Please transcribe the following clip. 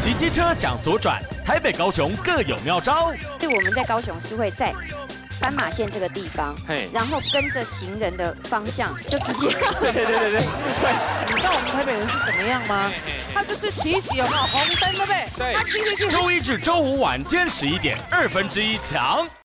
骑机车想左转，台北、高雄各有妙招。 我们在高雄是会在斑马线这个地方，然后跟着行人的方向就直接。 对。你知道我们台北人是怎么样吗？他就是骑一骑有没有红灯，对不对？对。他骑。 周一至周五晚间11点，1/2抢。